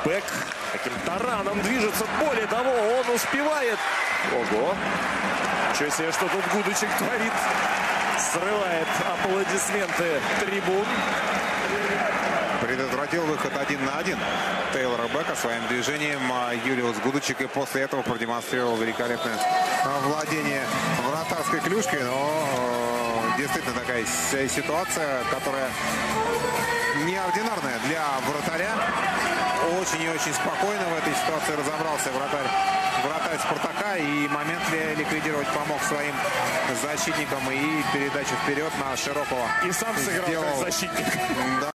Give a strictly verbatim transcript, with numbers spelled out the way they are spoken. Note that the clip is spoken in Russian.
Бэк таким тараном движется. Более того, он успевает. Ого! Ничего себе, что тут Гудочек творит. Срывает аплодисменты трибун. Предотвратил выход один на один Тейлора Бека своим движением Юлиус Гудочек. И после этого продемонстрировал великолепное владение вратарской клюшкой. Но действительно такая ситуация, которая неординарная для вратаря. Очень и очень спокойно в этой ситуации разобрался вратарь, вратарь Спартака. И момент ликвидировать помог своим защитникам. И передачу вперед на Широкого И сам сыграл сделал, как защитник. Да.